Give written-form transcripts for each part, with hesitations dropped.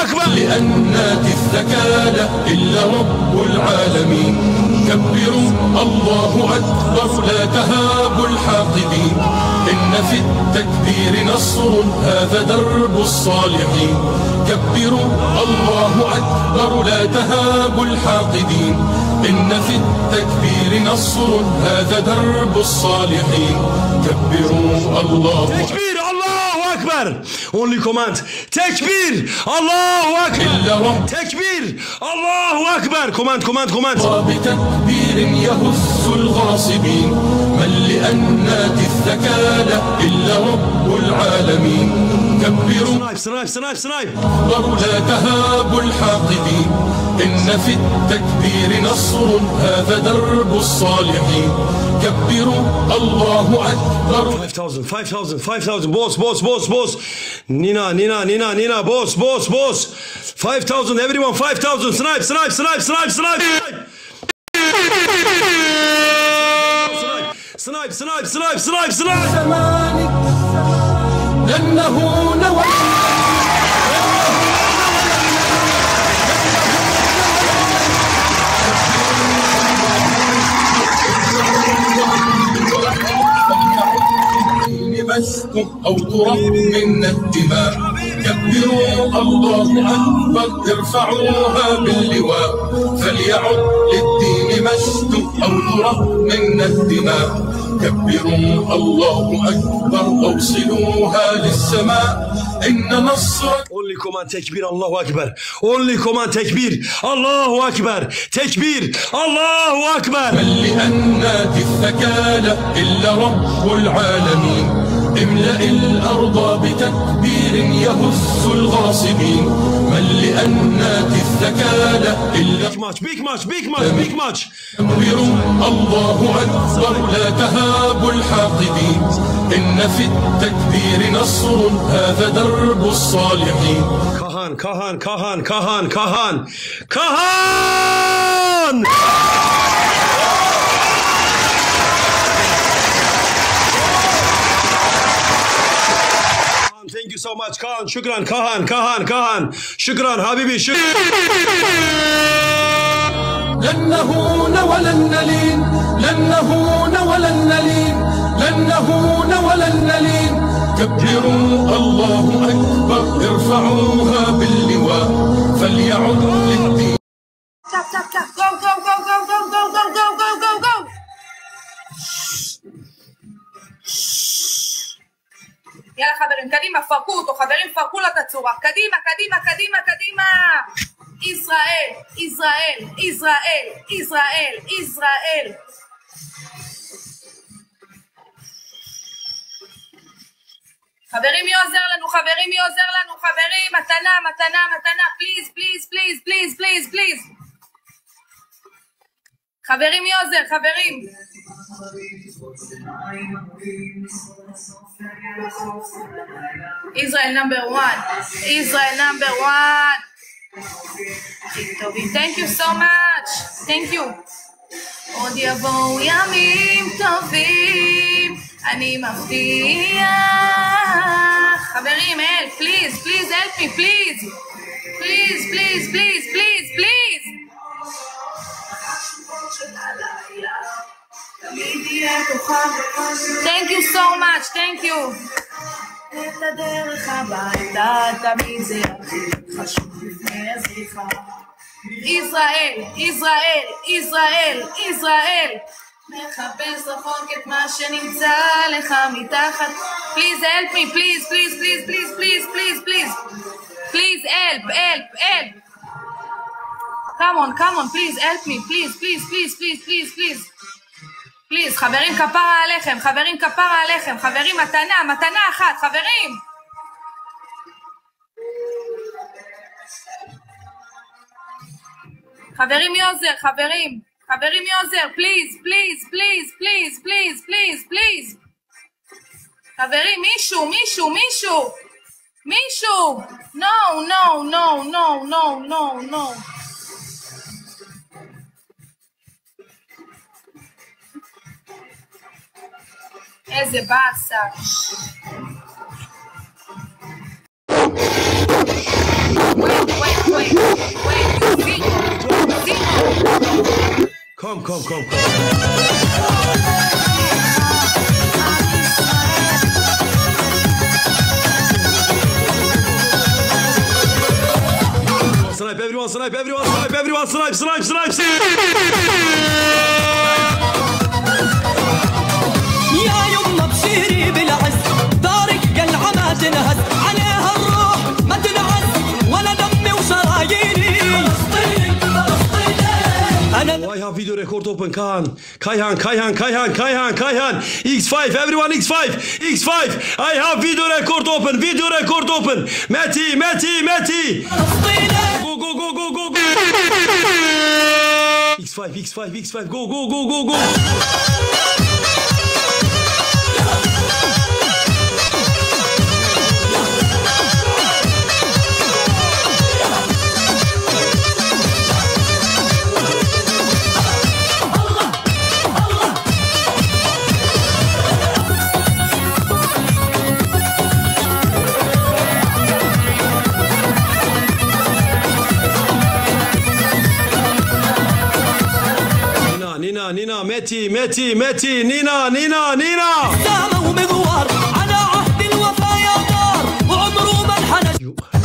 أكبر. لأن ناتي الثكالى إلا رب العالمين. كبروا الله أكبر لا تهابوا الحاقدين. إن في التكبير نصر هذا درب الصالحين. كبروا الله أكبر لا تهابوا الحاقدين. إن في التكبير نصر هذا درب الصالحين. كبروا الله تكبير الله أكبر. Only command. تكبير الله أكبر. تكبير الله أكبر. command. بتكبير يهز الغاصبين. من لأن ناتي الثكالى إلا رب العالمين. كبروا سنايب لا تهابوا الحاقدين. إن في التكبير نصر هذا درب الصالحين. كبروا الله أكبر. 5000 boss. Nina boss. 5000 everyone. 5000 snipe. زمانك لأنه نوى لمستم أو ترى منا الدماء. كبروا الله أكبر ارفعوها باللواء. فليعد للدين مجد أو ترى منا الدماء. كبروا الله أكبر أوصلوها للسماء. إن نصر Only command تكبير الله أكبر. Only command تكبير الله أكبر. تكبير الله أكبر. من لأن ناتي الثكالى إلا رب العالمين. املأ الأرض بتكبير يهز الغاصبين. من لأن ناتي الثكالى إلا big match. كبروا الله أكبر لا تهابوا الحاقدين. إن في التكبير نصر هذا درب الصالحين. كهان. Thank you so much كهان. شكرا كهان. شكرا حبيبي. لأنه ولن نلين. كبروا الله أكبر ارفعوها باللواء. فليعد للدين. go. יאללה חברים, קדימה, פרקו אותו, חברים, פרקו לו את הצורה. קדימה. ישראל. חברים, מי עוזר לנו? חברים, מתנה, פליז. חברים, מי עוזר? חברים. Israel number one. Thank you so much. Thank you. עוד יבואו ימים טובים, אני מבטיח. חברים, help, please help me, please. Thank you so much, thank you. את הדרך הביתה תמיד זה הכי חשוב לפני הזריחה. ישראל מחפש רחוק את מה שנמצא לך מתחת. Please help me, please help. Come on, please help me, please. חברים, כפרה עליכם, חברים, מתנה אחת, חברים. חברים, מי עוזר? please. חברים, מישהו. No. איזה באסה. Wait. Come. Snipe, everyone snipe. يا يما بشيري بالعز دارك قلعة ما تنهز عليها الروح ما تنعز ولا دمي وشراييني Oh, I have video record open. Kayhan. X5, everyone X5. I have video record open. Meti. Go. X5. Go. نينا متي نينا سامة ومغوار على عهد الوفا يا دار وعمره ما انحنى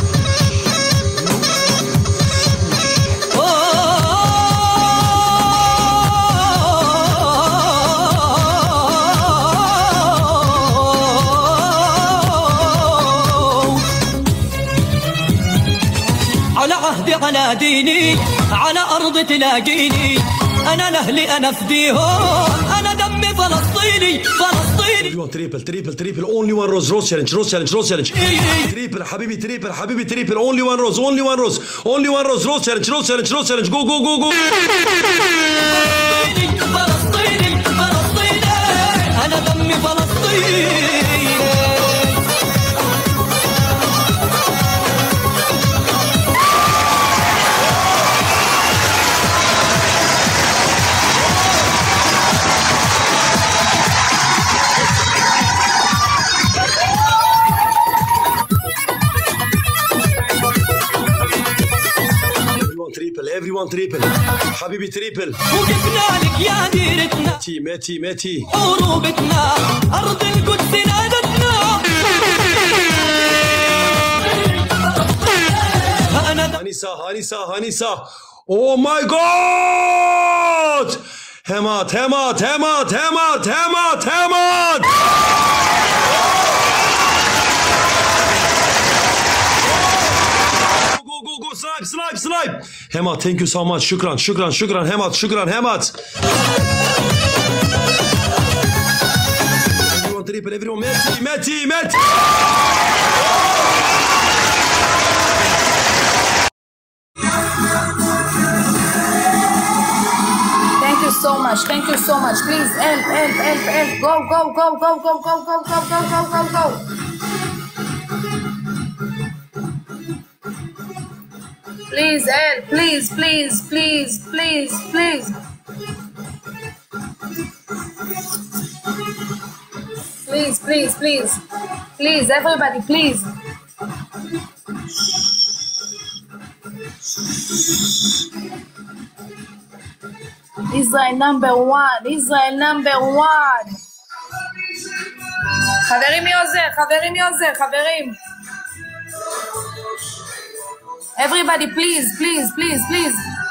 على عهدي على ديني على أرض تلاقيني أنا لأهلي أنا فديهم أنا دمي فلسطيني everyone triple only one rose challenge triple حبيبي triple only one rose rose challenge go فلسطيني أنا دمي فلسطيني everyone triple حبيبي triple وقفنا لك يا ديرتنا متي عروبتنا أرض القدس نادتنا هانيسا oh my god هامات go snipe Hemat, thank you so much. Shukran Hemat. Everyone triple, everyone Meti. Thank you so much. Please, help. Go. Please, help. Please. Please, everybody, please. Israel number one. חברים, מי עוזר? Everybody, please.